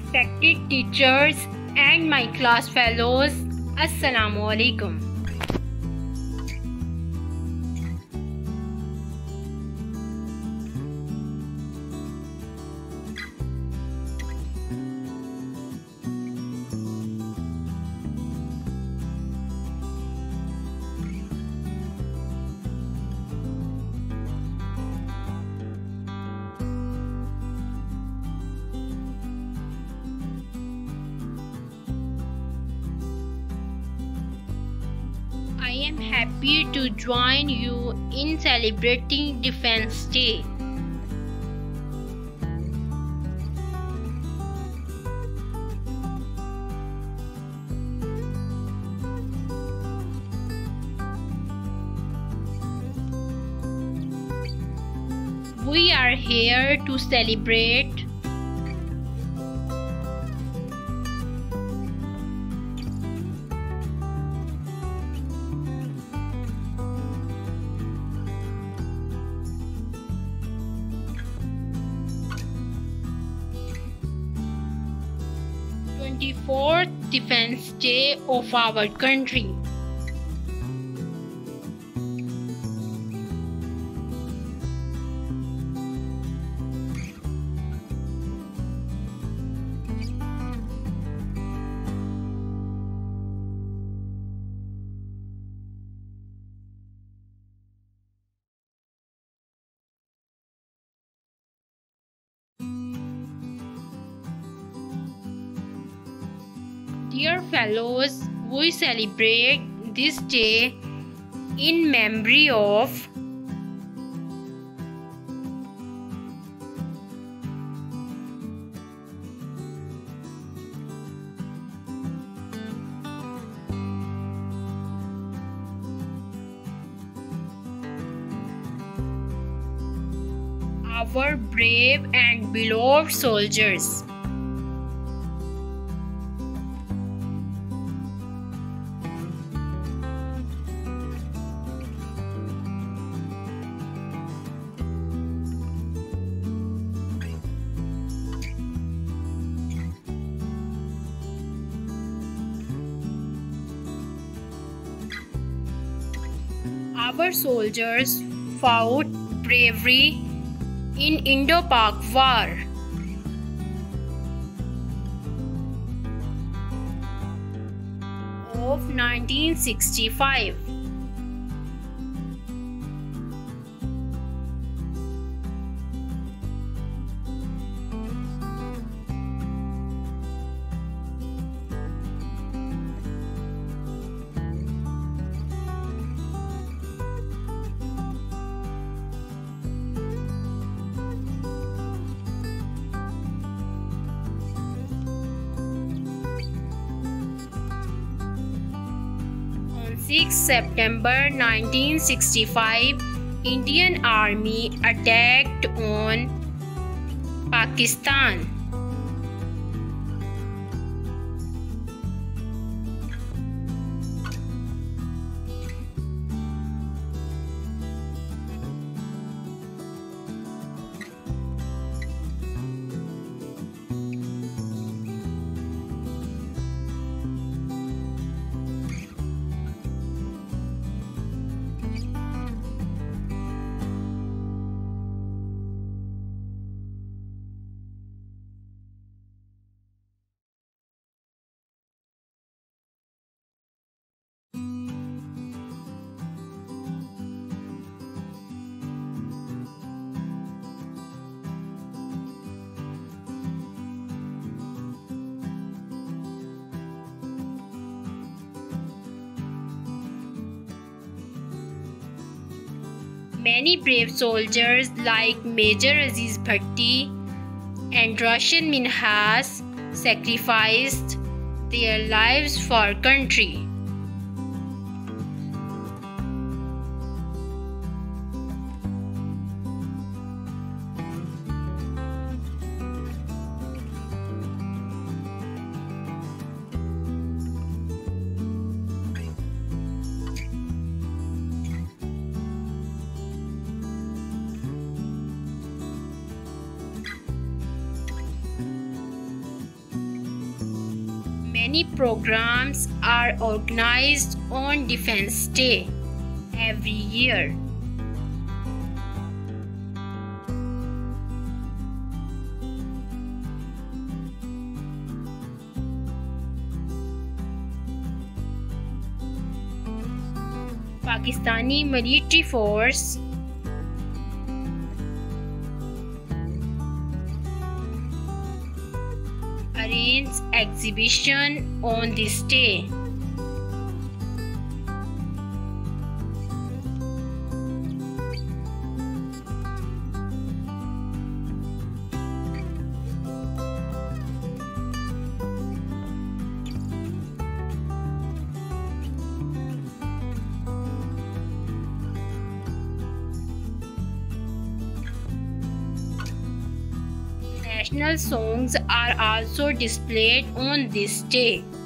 respected teachers and my class fellows, Assalamu alaikum. I am happy to join you in celebrating Defense Day. We are here to celebrate the 24th Defense Day of our country. Dear fellows, we celebrate this day in memory of our brave and beloved soldiers. Our soldiers fought bravely in Indo-Pak War. Of 1965. On 6 September 1965, Indian Army attacked on Pakistan. Many brave soldiers like Major Aziz Bhatti and Roshan Minhas sacrificed their lives for country. Many programs are organized on Defense Day every year. Pakistani military force arranges exhibition on this day. National songs are also displayed on this day.